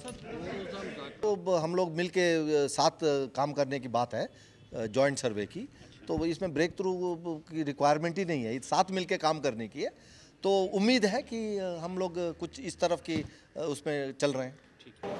तो हम लोग मिल के साथ काम करने की बात है, जॉइंट सर्वे की। तो इसमें ब्रेक थ्रू की रिक्वायरमेंट ही नहीं है, साथ मिल के काम करने की है। तो उम्मीद है कि हम लोग कुछ इस तरफ की उसमें चल रहे हैं।